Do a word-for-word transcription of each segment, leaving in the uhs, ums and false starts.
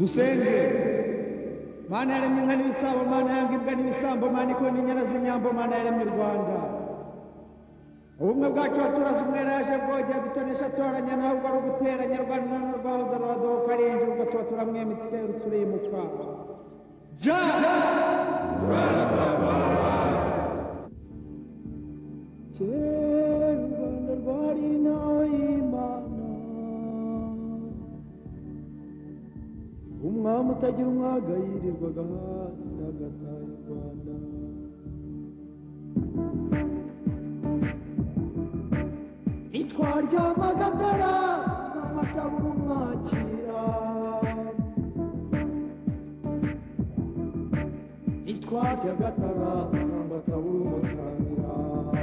dusenge. Mana yaremye inka n'ibisambo, Mana yanga imbwa n'ibisambo, Mana ikona inyana z'inyambo, Mana yaremye u Rwanda. Ubumwe bwacu baturaze umwera yaje bwogera dutonesha atoranya ntabwo ari uguteranya Rwanda n'urwahoze rwadohoka arinjira ubwo tuba turamwemitse ikerutse urimuka. Ja! Kera u Rwanda rwari inaho y'Imana, umwami utagira umwaga yirirwaga ahandi agataha i Rwanda. Nitwaryamaga atara z'amatabura umwakira, nitwaryaga atara z'amatabura umutamira.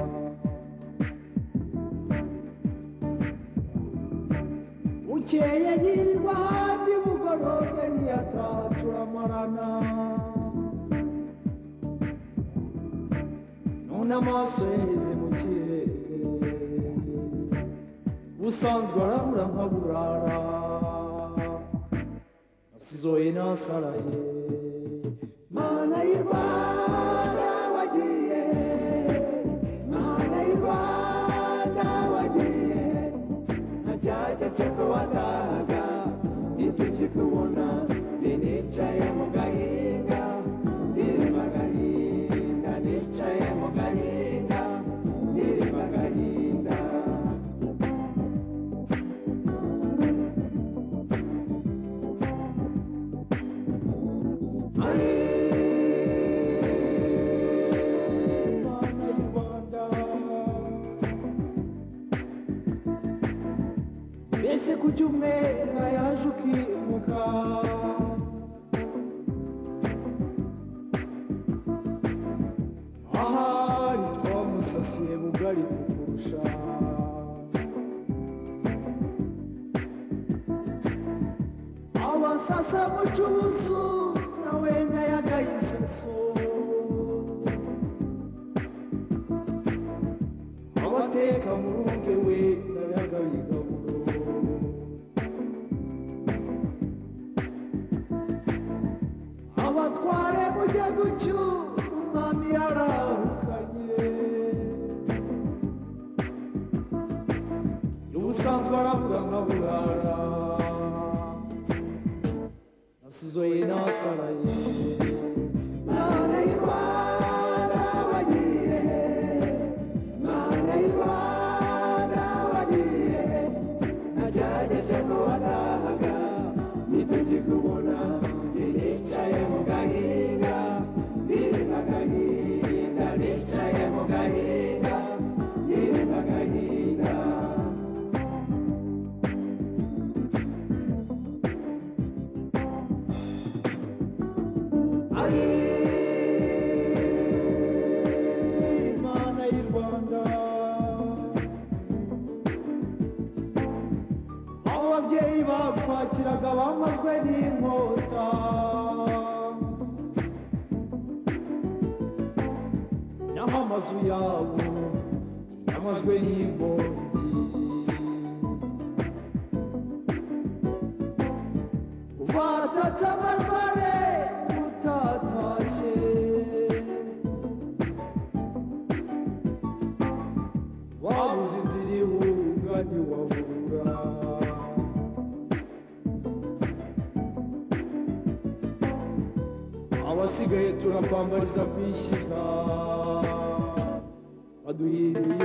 Bukeye yirirwa ahandi bugorobye ntiyataturamana, none amaso yaheze mu kirere, ubusanzwe arabura nkaburara, nasizoye nasaraye. Mana y'u Rwanda wagiye, Mana y'u Rwanda wagiye, najyaje ko wadaga nitukikubona, nicaye mu gahinga ndirima gahinda, nicaye mu gahinga ndirima gahinda. Ese kuki umwera yaje ukimuka, ahari twamusasiye bugari kukurusha. Abasasa muca ubusu nawe ntayagayiseso, abateka mu ruge we ntayagayigaburo. Abatware mujye gucyu umwami yarahukanye, ubusanzwe arabura nkaburara, nasizoye nasaraye. Mana y'u Rwanda wagiye, Mana y'u Rwanda wagiye, najyaje ko wadahaga nitukikubona, nicaye mu gahinga ndirima gahinda, nicaye mu gahinga ndirima gahinda. Mana y'u Rwanda, aho ababyeyi bakwakiraga bamazwe n'inkota, naho amazu yabo yamazwe n'inkongi. Batatse amatware utatashe, wabuze inzira ihunga ntiwabura. Abasigaye turakwambariza kwishyiga, baduhinduye